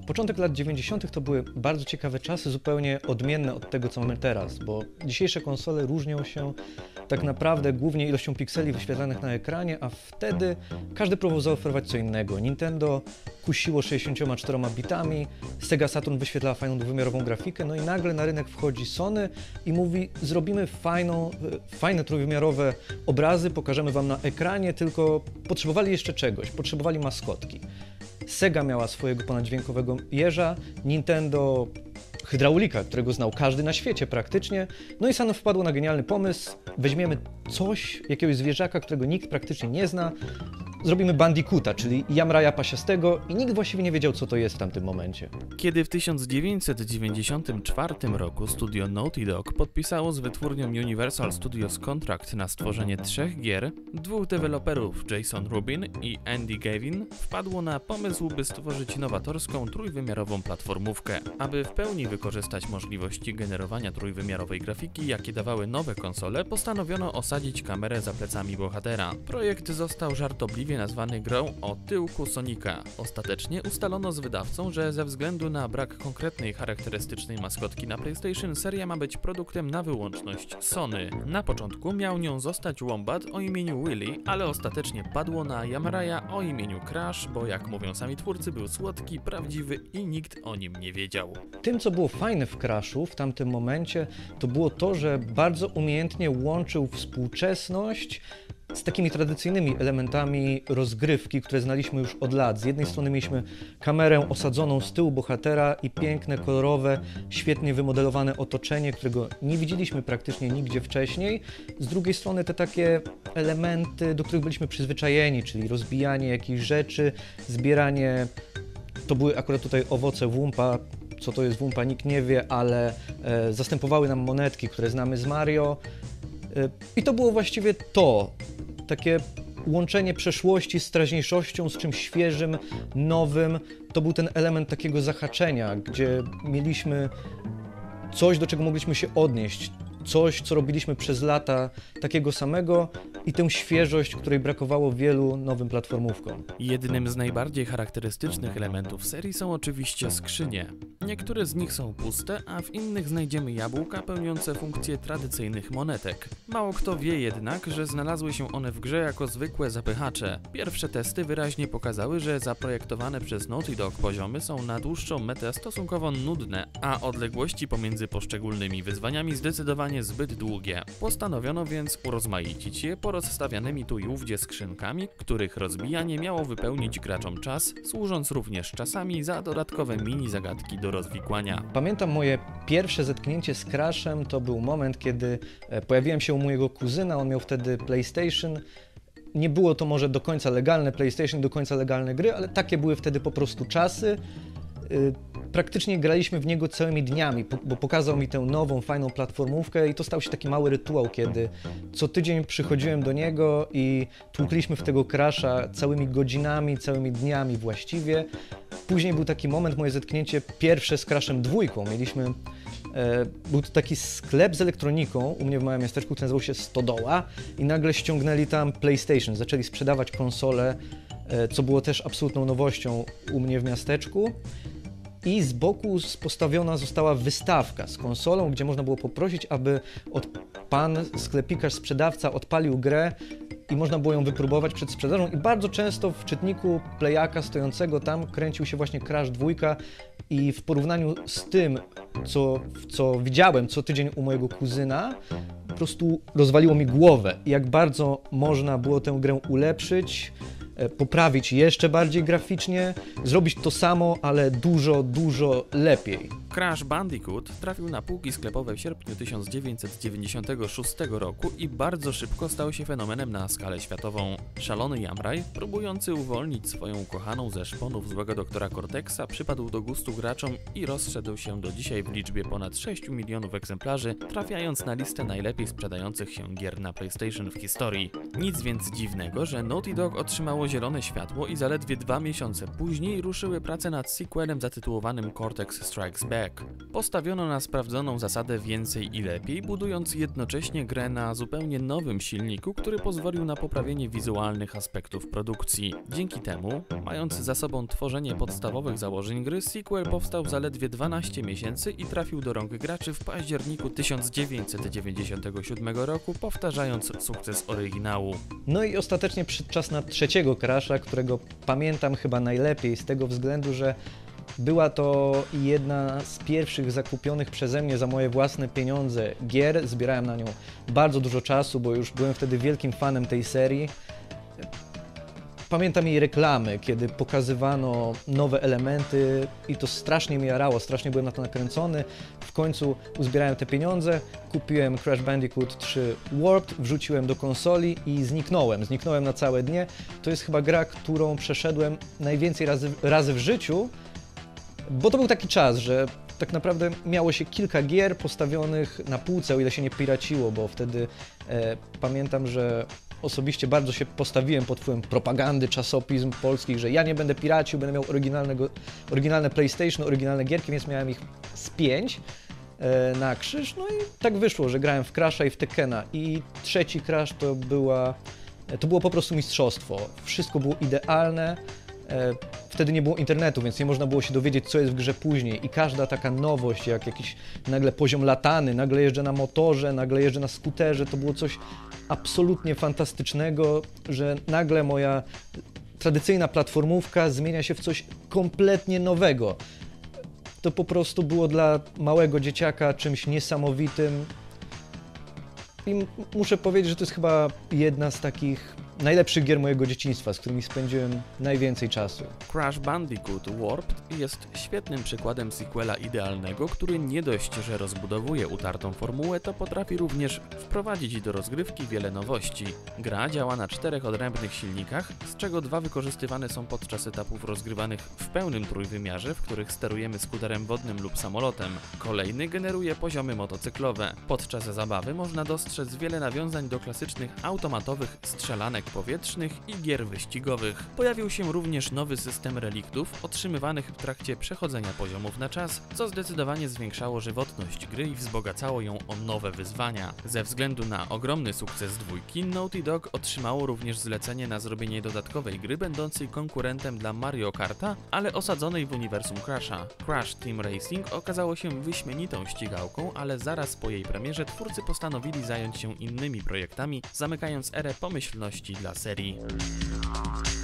Początek lat 90. to były bardzo ciekawe czasy, zupełnie odmienne od tego, co mamy teraz, bo dzisiejsze konsole różnią się tak naprawdę głównie ilością pikseli wyświetlanych na ekranie, a wtedy każdy próbował zaoferować co innego. Nintendo kusiło 64 bitami, Sega Saturn wyświetlała fajną dwuwymiarową grafikę, no i nagle na rynek wchodzi Sony i mówi: zrobimy fajne trójwymiarowe obrazy, pokażemy wam na ekranie, tylko potrzebowali jeszcze czegoś, potrzebowali maskotki. Sega miała swojego ponadźwiękowego jeża, Nintendo hydraulika, którego znał każdy na świecie praktycznie, no i Sony wpadło na genialny pomysł: weźmiemy coś, jakiegoś zwierzaka, którego nikt praktycznie nie zna, zrobimy Bandicoota, czyli Jamraja pasiastego, i nikt właściwie nie wiedział, co to jest w tamtym momencie. Kiedy w 1994 roku studio Naughty Dog podpisało z wytwórnią Universal Studios kontrakt na stworzenie 3 gier, dwóch deweloperów, Jason Rubin i Andy Gavin, wpadło na pomysł, by stworzyć nowatorską trójwymiarową platformówkę. Aby w pełni wykorzystać możliwości generowania trójwymiarowej grafiki, jakie dawały nowe konsole, postanowiono osadzić kamerę za plecami bohatera. Projekt został żartobliwie nazwany grą o tyłku Sonika. Ostatecznie ustalono z wydawcą, że ze względu na brak konkretnej charakterystycznej maskotki na PlayStation, seria ma być produktem na wyłączność Sony. Na początku miał nią zostać Wombat o imieniu Willy, ale ostatecznie padło na Jamraja o imieniu Crash, bo jak mówią sami twórcy, był słodki, prawdziwy i nikt o nim nie wiedział. Tym, co było fajne w Crashu w tamtym momencie, to było to, że bardzo umiejętnie łączył współczesność z takimi tradycyjnymi elementami rozgrywki, które znaliśmy już od lat. Z jednej strony mieliśmy kamerę osadzoną z tyłu bohatera i piękne, kolorowe, świetnie wymodelowane otoczenie, którego nie widzieliśmy praktycznie nigdzie wcześniej. Z drugiej strony te takie elementy, do których byliśmy przyzwyczajeni, czyli rozbijanie jakichś rzeczy, zbieranie. To były akurat tutaj owoce Wumpa. Co to jest Wumpa, nikt nie wie, ale zastępowały nam monetki, które znamy z Mario. I to było właściwie to, takie łączenie przeszłości z teraźniejszością, z czymś świeżym, nowym. To był ten element takiego zahaczenia, gdzie mieliśmy coś, do czego mogliśmy się odnieść, coś, co robiliśmy przez lata takiego samego, i tę świeżość, której brakowało wielu nowym platformówkom. Jednym z najbardziej charakterystycznych elementów serii są oczywiście skrzynie. Niektóre z nich są puste, a w innych znajdziemy jabłka pełniące funkcje tradycyjnych monetek. Mało kto wie jednak, że znalazły się one w grze jako zwykłe zapychacze. Pierwsze testy wyraźnie pokazały, że zaprojektowane przez Naughty Dog poziomy są na dłuższą metę stosunkowo nudne, a odległości pomiędzy poszczególnymi wyzwaniami zdecydowanie zbyt długie. Postanowiono więc urozmaicić je porozstawianymi tu i ówdzie skrzynkami, których rozbijanie miało wypełnić graczom czas, służąc również czasami za dodatkowe mini zagadki do rozwikłania. Pamiętam moje pierwsze zetknięcie z Crashem, to był moment, kiedy pojawiłem się u mojego kuzyna, on miał wtedy PlayStation. Nie było to może do końca legalne PlayStation, do końca legalne gry, ale takie były wtedy po prostu czasy. Praktycznie graliśmy w niego całymi dniami, bo pokazał mi tę nową, fajną platformówkę i to stał się taki mały rytuał, kiedy co tydzień przychodziłem do niego i tłukliśmy w tego Crasha całymi godzinami, całymi dniami właściwie. Później był taki moment, moje zetknięcie pierwsze z Crashem 2. Był to taki sklep z elektroniką u mnie w małym miasteczku, który nazywał się Stodoła, i nagle ściągnęli tam PlayStation, zaczęli sprzedawać konsole, co było też absolutną nowością u mnie w miasteczku. I z boku postawiona została wystawka z konsolą, gdzie można było poprosić, aby pan sklepikarz, sprzedawca odpalił grę i można było ją wypróbować przed sprzedażą. I bardzo często w czytniku Playaka stojącego tam kręcił się właśnie Crash 2, i w porównaniu z tym, co widziałem co tydzień u mojego kuzyna, po prostu rozwaliło mi głowę, jak bardzo można było tę grę ulepszyć, poprawić jeszcze bardziej graficznie, zrobić to samo, ale dużo, dużo lepiej. Crash Bandicoot trafił na półki sklepowe w sierpniu 1996 roku i bardzo szybko stał się fenomenem na skalę światową. Szalony Jamraj, próbujący uwolnić swoją ukochaną ze szponów złego doktora Cortexa, przypadł do gustu graczom i rozszedł się do dzisiaj dzisiaj w liczbie ponad 6 milionów egzemplarzy, trafiając na listę najlepiej sprzedających się gier na PlayStation w historii. Nic więc dziwnego, że Naughty Dog otrzymało zielone światło i zaledwie 2 miesiące później ruszyły prace nad sequelem zatytułowanym Cortex Strikes Back. Postawiono na sprawdzoną zasadę więcej i lepiej, budując jednocześnie grę na zupełnie nowym silniku, który pozwolił na poprawienie wizualnych aspektów produkcji. Dzięki temu, mając za sobą tworzenie podstawowych założeń gry, sequel powstał w zaledwie 12 miesięcy i trafił do rąk graczy w październiku 1997 roku, powtarzając sukces oryginału. No i ostatecznie przyszedł czas na trzeciego Crasha, którego pamiętam chyba najlepiej z tego względu, że była to jedna z pierwszych zakupionych przeze mnie za moje własne pieniądze gier. Zbierałem na nią bardzo dużo czasu, bo już byłem wtedy wielkim fanem tej serii. Pamiętam jej reklamy, kiedy pokazywano nowe elementy i to strasznie mnie jarało, strasznie byłem na to nakręcony. W końcu uzbierałem te pieniądze, kupiłem Crash Bandicoot 3 Warped, wrzuciłem do konsoli i zniknąłem na całe dnie. To jest chyba gra, którą przeszedłem najwięcej razy w życiu, bo to był taki czas, że tak naprawdę miało się kilka gier postawionych na półce, o ile się nie piraciło, bo wtedy pamiętam, że osobiście bardzo się postawiłem pod wpływem propagandy czasopism polskich, że ja nie będę piracił, będę miał oryginalne PlayStation, oryginalne gierki, więc miałem ich z 5 na krzyż. No i tak wyszło, że grałem w Crasha i w Tekkena. I trzeci Crash to było po prostu mistrzostwo. Wszystko było idealne. Wtedy nie było internetu, więc nie można było się dowiedzieć, co jest w grze później. I każda taka nowość, jak jakiś nagle poziom latany, nagle jeżdżę na motorze, nagle jeżdżę na skuterze, to było coś absolutnie fantastycznego, że nagle moja tradycyjna platformówka zmienia się w coś kompletnie nowego. To po prostu było dla małego dzieciaka czymś niesamowitym. I muszę powiedzieć, że to jest chyba jedna z takich najlepszych gier mojego dzieciństwa, z którymi spędziłem najwięcej czasu. Crash Bandicoot Warped jest świetnym przykładem sequela idealnego, który nie dość, że rozbudowuje utartą formułę, to potrafi również wprowadzić do rozgrywki wiele nowości. Gra działa na 4 odrębnych silnikach, z czego 2 wykorzystywane są podczas etapów rozgrywanych w pełnym trójwymiarze, w których sterujemy skuterem wodnym lub samolotem. Kolejny generuje poziomy motocyklowe. Podczas zabawy można dostrzec wiele nawiązań do klasycznych automatowych strzelanek powietrznych i gier wyścigowych. Pojawił się również nowy system reliktów otrzymywanych w trakcie przechodzenia poziomów na czas, co zdecydowanie zwiększało żywotność gry i wzbogacało ją o nowe wyzwania. Ze względu na ogromny sukces dwójki, Naughty Dog otrzymało również zlecenie na zrobienie dodatkowej gry będącej konkurentem dla Mario Karta, ale osadzonej w uniwersum Crasha. Crash Team Racing okazało się wyśmienitą ścigałką, ale zaraz po jej premierze twórcy postanowili zająć się innymi projektami, zamykając erę pomyślności dla serii.